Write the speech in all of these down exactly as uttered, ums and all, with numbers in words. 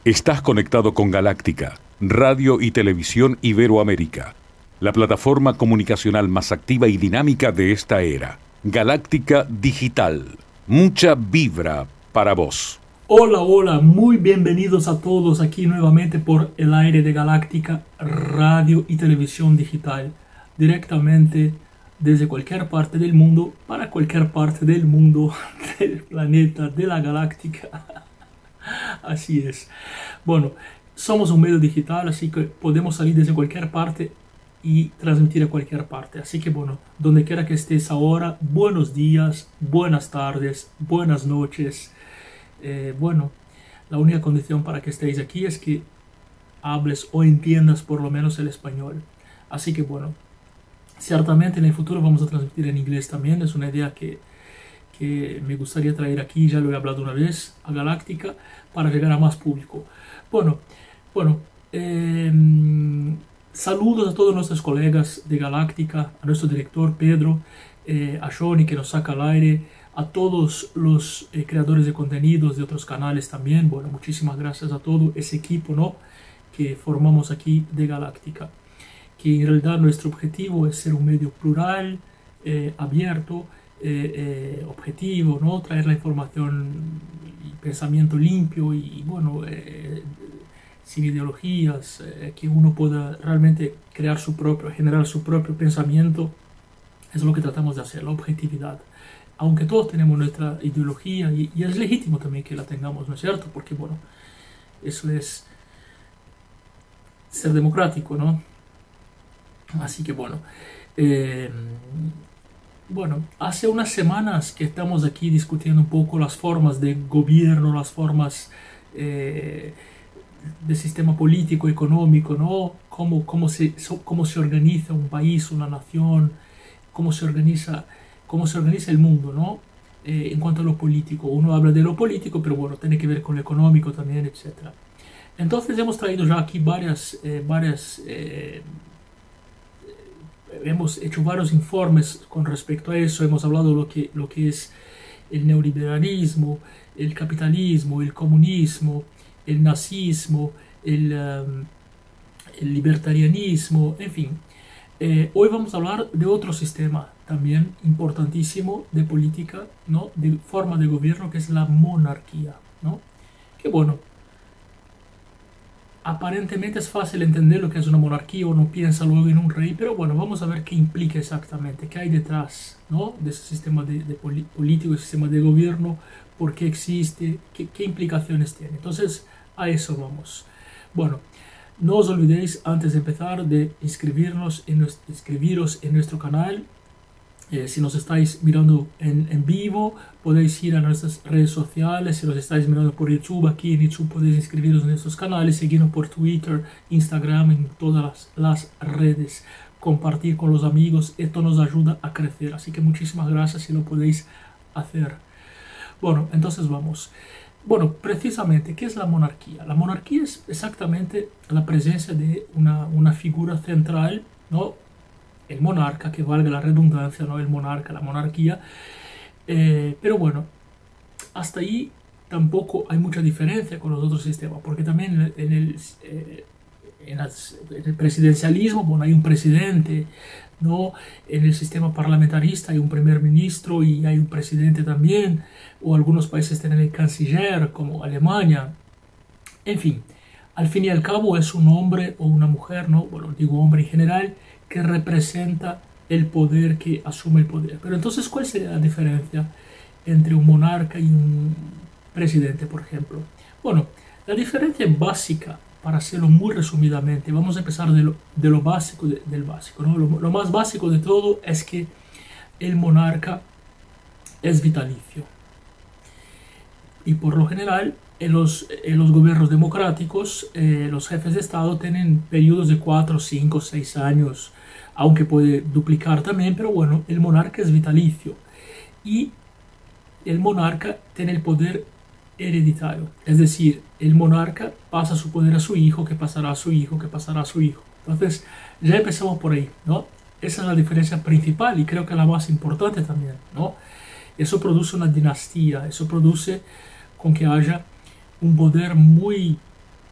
Estás conectado con Galáctica, Radio y Televisión Iberoamérica, la plataforma comunicacional más activa y dinámica de esta era. Galáctica Digital. Mucha vibra para vos. Hola, hola, muy bienvenidos a todos aquí nuevamente por el aire de Galáctica, Radio y Televisión Digital, directamente desde cualquier parte del mundo, para cualquier parte del mundo, del planeta, de la galáctica. Así es. Bueno, somos un medio digital, así que podemos salir desde cualquier parte y transmitir a cualquier parte. Así que bueno, donde quiera que estés ahora, buenos días, buenas tardes, buenas noches. Eh, bueno, la única condición para que estéis aquí es que hables o entiendas por lo menos el español. Así que bueno, ciertamente en el futuro vamos a transmitir en inglés también. Es una idea que, que me gustaría traer aquí, ya lo he hablado una vez, a Galáctica, para llegar a más público. Bueno, bueno, eh, saludos a todos nuestros colegas de Galáctica, a nuestro director Pedro, eh, a Johnny que nos saca al aire, a todos los eh, creadores de contenidos de otros canales también. Bueno, muchísimas gracias a todo ese equipo, ¿no?, que formamos aquí de Galáctica. Que en realidad nuestro objetivo es ser un medio plural, eh, abierto, eh, eh, objetivo, ¿no?, traer la información y pensamiento limpio y, y bueno, eh, sin ideologías, eh, que uno pueda realmente crear su propio, generar su propio pensamiento. Es lo que tratamos de hacer, la objetividad. Aunque todos tenemos nuestra ideología y, y es legítimo también que la tengamos, ¿no es cierto? Porque bueno, eso es ser democrático, ¿no? Así que bueno, eh, bueno, hace unas semanas que estamos aquí discutiendo un poco las formas de gobierno, las formas eh, de sistema político, económico, ¿no? Cómo, cómo, se, cómo se organiza un país, una nación, cómo se organiza, cómo se organiza el mundo, ¿no? Eh, en cuanto a lo político. Uno habla de lo político, pero bueno, tiene que ver con lo económico también, etcétera. Entonces hemos traído ya aquí varias, eh, varias eh, hemos hecho varios informes con respecto a eso. Hemos hablado de lo que, lo que es el neoliberalismo, el capitalismo, el comunismo, el nazismo, el, um, el libertarianismo, en fin. Eh, hoy vamos a hablar de otro sistema también importantísimo de política, ¿no?, de forma de gobierno, que es la monarquía, ¿no? Que bueno, aparentemente es fácil entender lo que es una monarquía, uno piensa luego en un rey, pero bueno, vamos a ver qué implica exactamente, qué hay detrás, ¿no?, de ese sistema de, de político, ese sistema de gobierno, por qué existe, qué, qué implicaciones tiene. Entonces, a eso vamos. Bueno, no os olvidéis, antes de empezar, de inscribirnos en nuestro, inscribiros en nuestro canal. Eh, si nos estáis mirando en, en vivo, podéis ir a nuestras redes sociales. Si nos estáis mirando por YouTube, aquí en YouTube podéis inscribiros en estos canales, seguirnos por Twitter, Instagram, en todas las, las redes, compartir con los amigos. Esto nos ayuda a crecer, así que muchísimas gracias si lo podéis hacer. Bueno, entonces vamos. Bueno, precisamente, ¿qué es la monarquía? La monarquía es exactamente la presencia de una, una figura central, ¿no?, el monarca, que valga la redundancia, ¿no?, el monarca, la monarquía. Eh, pero bueno, hasta ahí tampoco hay mucha diferencia con los otros sistemas, porque también en el, eh, en, las, en el presidencialismo, bueno, hay un presidente, ¿no? En el sistema parlamentarista hay un primer ministro y hay un presidente también, o algunos países tienen el canciller, como Alemania. En fin, al fin y al cabo es un hombre o una mujer, ¿no?, bueno, digo hombre en general, que representa el poder, que asume el poder. Pero entonces, ¿cuál sería la diferencia entre un monarca y un presidente, por ejemplo? Bueno, la diferencia básica, para hacerlo muy resumidamente, vamos a empezar de lo, de lo básico de, del básico, ¿no? Lo, lo más básico de todo es que el monarca es vitalicio. Y por lo general, en los, en los gobiernos democráticos, eh, los jefes de Estado tienen periodos de cuatro, cinco, seis años, aunque puede duplicar también, pero bueno, el monarca es vitalicio. Y el monarca tiene el poder hereditario, es decir, el monarca pasa su poder a su hijo, que pasará a su hijo, que pasará a su hijo. Entonces, ya empezamos por ahí, ¿no? Esa es la diferencia principal y creo que la más importante también, ¿no? Eso produce una dinastía, eso produce con que haya un poder muy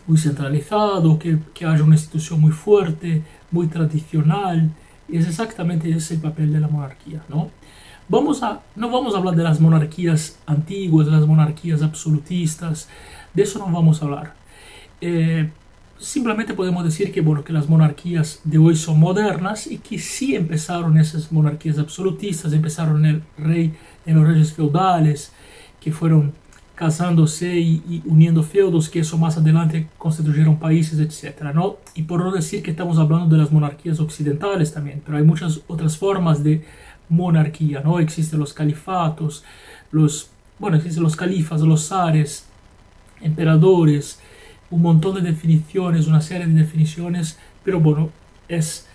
muy centralizado, que, que haya una institución muy fuerte, muy tradicional. Y es exactamente ese el papel de la monarquía, ¿no? Vamos a, no vamos a hablar de las monarquías antiguas, de las monarquías absolutistas, de eso no vamos a hablar. Eh, simplemente podemos decir que, bueno, que las monarquías de hoy son modernas y que sí empezaron esas monarquías absolutistas, empezaron en el rey, en los reyes feudales, que fueron casándose y, y uniendo feudos, que eso más adelante constituyeron países, etcétera, ¿no? Y por no decir que estamos hablando de las monarquías occidentales también, pero hay muchas otras formas de monarquía, ¿no? Existen los califatos, los, bueno, existen los califas, los zares, emperadores, un montón de definiciones, una serie de definiciones, pero bueno, es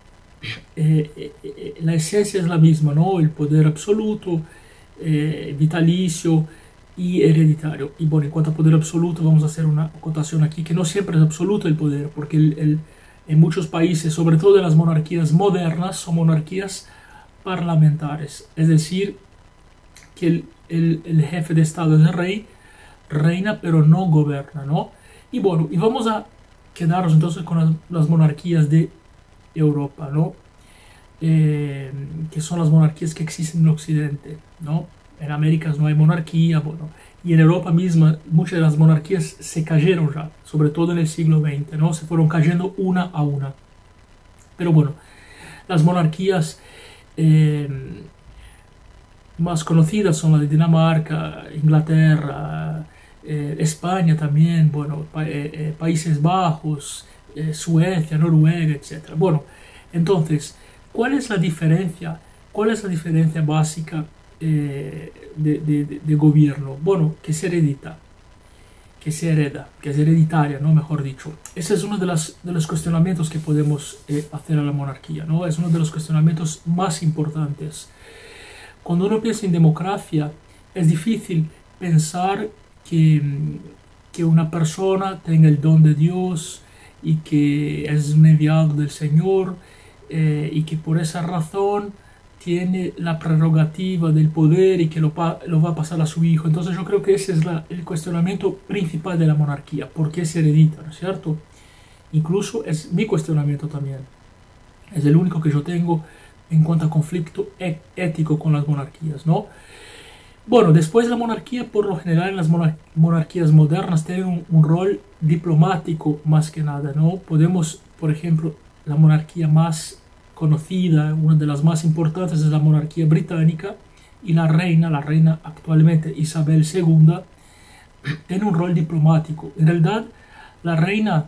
eh, eh, la esencia es la misma, ¿no? El poder absoluto, eh, vitalicio y hereditario. Y bueno, en cuanto a poder absoluto, vamos a hacer una acotación aquí, que no siempre es absoluto el poder, porque el, el, en muchos países, sobre todo en las monarquías modernas, son monarquías parlamentarias, es decir, que el, el, el jefe de Estado es el rey, reina pero no gobierna, ¿no? Y bueno, y vamos a quedarnos entonces con las, las monarquías de Europa, ¿no? Eh, que son las monarquías que existen en Occidente, ¿no? En América no hay monarquía, bueno, y en Europa misma muchas de las monarquías se cayeron ya, sobre todo en el siglo veinte, ¿no? Se fueron cayendo una a una. Pero bueno, las monarquías eh, más conocidas son las de Dinamarca, Inglaterra, eh, España también, bueno, pa eh, eh, Países Bajos, eh, Suecia, Noruega, etcétera. Bueno, entonces, ¿cuál es la diferencia? ¿Cuál es la diferencia básica eh, de, de, de gobierno? Bueno, que se heredita, que se hereda, que es hereditaria, ¿no? Mejor dicho. Ese es uno de, las, de los cuestionamientos que podemos eh, hacer a la monarquía, ¿no? Es uno de los cuestionamientos más importantes. Cuando uno piensa en democracia, es difícil pensar que, que una persona tenga el don de Dios y que es un enviado del Señor eh, y que por esa razón tiene la prerrogativa del poder y que lo, lo va a pasar a su hijo. Entonces yo creo que ese es la, el cuestionamiento principal de la monarquía. ¿Por qué se heredita? ¿No es cierto? Incluso es mi cuestionamiento también. Es el único que yo tengo en cuanto a conflicto ético con las monarquías, ¿no? Bueno, después la monarquía, por lo general, las monar monarquías modernas tienen un, un rol diplomático más que nada, ¿no? Podemos, por ejemplo, la monarquía más conocida, una de las más importantes es la monarquía británica, y la reina, la reina actualmente Isabel segunda, tiene un rol diplomático. En realidad, la reina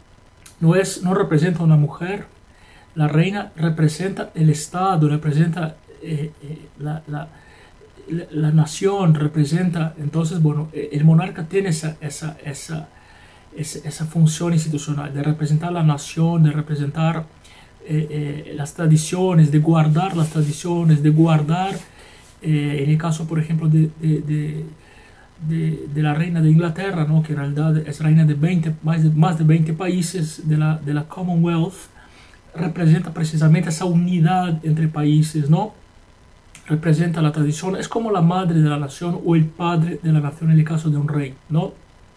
no, es, no representa a una mujer, la reina representa el Estado, representa eh, eh, la, la, la, la nación, representa, entonces, bueno, el monarca tiene esa, esa, esa, esa, esa función institucional de representar la nación, de representar eh, eh, las tradiciones, de guardar las tradiciones, de guardar, eh, en el caso, por ejemplo, de, de, de De, de la reina de Inglaterra, ¿no? Que en realidad es reina de veinte, más, de, más de veinte países de la, de la Commonwealth, representa precisamente esa unidad entre países, ¿no? Representa la tradición, es como la madre de la nación o el padre de la nación en el caso de un rey, ¿no?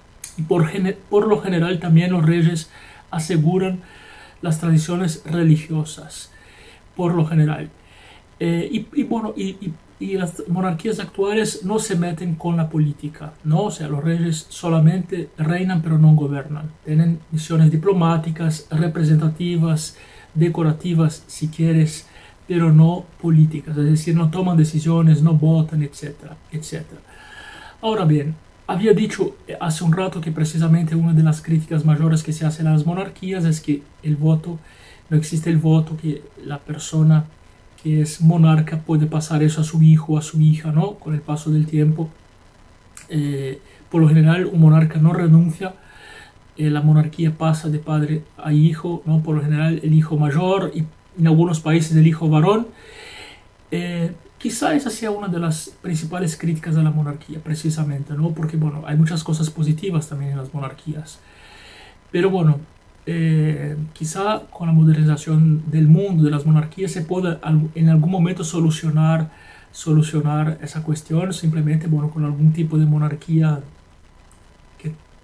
Y por, por lo general también los reyes aseguran las tradiciones religiosas, por lo general. Eh, y, y bueno, y, y Y las monarquías actuales no se meten con la política, ¿no? O sea, los reyes solamente reinan pero no gobiernan. Tienen misiones diplomáticas, representativas, decorativas, si quieres, pero no políticas. Es decir, no toman decisiones, no votan, etcétera, etcétera. Ahora bien, había dicho hace un rato que precisamente una de las críticas mayores que se hacen a las monarquías es que el voto, no existe el voto, que la persona que es monarca puede pasar eso a su hijo o a su hija, ¿no? Con el paso del tiempo. Eh, por lo general, un monarca no renuncia, eh, la monarquía pasa de padre a hijo, ¿no? Por lo general, el hijo mayor y en algunos países el hijo varón. Eh, quizá esa sea una de las principales críticas a la monarquía, precisamente, ¿no? Porque, bueno, hay muchas cosas positivas también en las monarquías. Pero, bueno, Eh, quizá con la modernización del mundo, de las monarquías, se pueda en algún momento solucionar, solucionar esa cuestión, simplemente, bueno, con algún tipo de monarquía que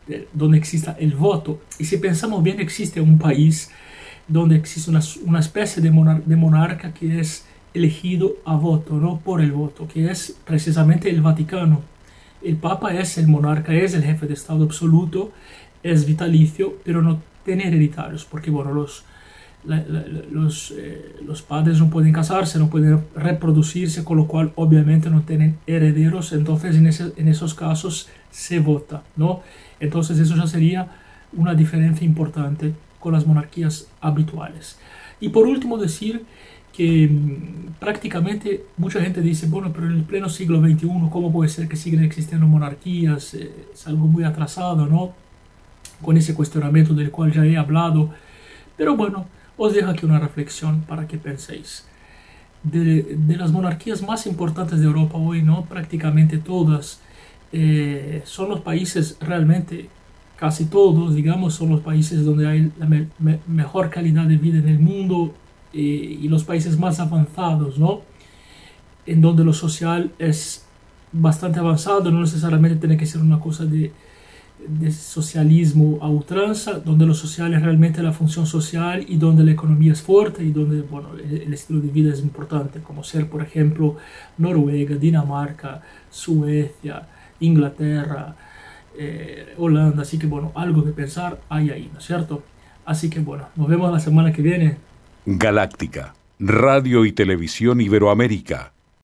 eh, donde exista el voto. Y si pensamos bien, existe un país donde existe una, una especie de, monar de monarca que es elegido a voto, no por el voto, que es precisamente el Vaticano. El Papa es el monarca, es el jefe de Estado absoluto, es vitalicio, pero no tiene hereditarios, porque bueno, los, la, la, los, eh, los padres no pueden casarse, no pueden reproducirse, con lo cual obviamente no tienen herederos, entonces en, ese, en esos casos se vota, ¿no? Entonces eso ya sería una diferencia importante con las monarquías habituales. Y por último decir que mmm, prácticamente mucha gente dice, bueno, pero en el pleno siglo veintiuno, ¿cómo puede ser que sigan existiendo monarquías? Eh, es algo muy atrasado, ¿no? Con ese cuestionamiento del cual ya he hablado. Pero bueno, os dejo aquí una reflexión para que penséis. De, de las monarquías más importantes de Europa hoy, ¿no? Prácticamente todas eh, son los países realmente, casi todos, digamos, son los países donde hay la me me mejor calidad de vida en el mundo, eh, y los países más avanzados, ¿no? En donde lo social es bastante avanzado, no necesariamente tiene que ser una cosa de, de socialismo a ultranza, donde lo social es realmente la función social y donde la economía es fuerte y donde, bueno, el, el estilo de vida es importante, como ser, por ejemplo, Noruega, Dinamarca, Suecia, Inglaterra, eh, Holanda. Así que bueno, algo que pensar hay ahí, ¿no es cierto? Así que bueno, nos vemos la semana que viene. Galáctica, Radio y Televisión Iberoamérica.